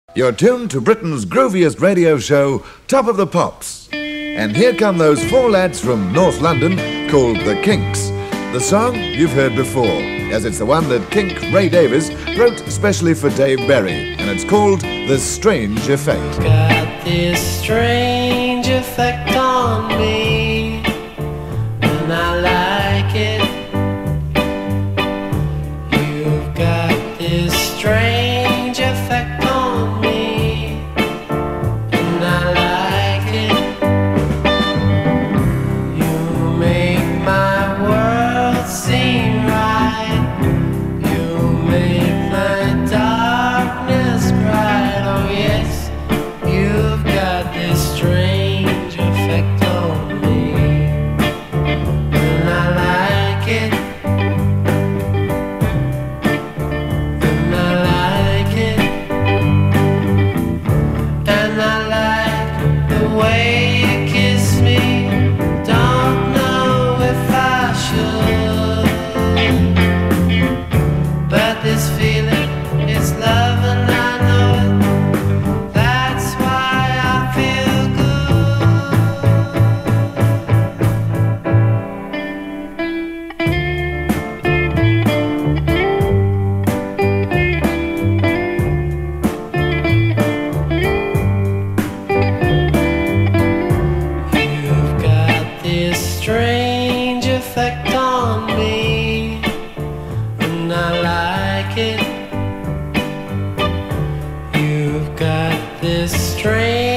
You're tuned to Britain's grooviest radio show, Top of the Pops. And here come those four lads from North London called the Kinks. The song you've heard before, as it's the one that Kink Ray Davies wrote especially for Dave Berry, and it's called The Strange Effect. Got this strange effect on me, and I like it. You've got this strange effect on me, and I like it. You make my world seem right. You make my darkness bright. Oh yes, you've got this strange effect on me, and I like it. And I like it. And I like the way you kiss me. Don't know if I should, but this feeling is love, and I know it. That's why I feel You've got this strange effect on me, and I like it. You've got this strange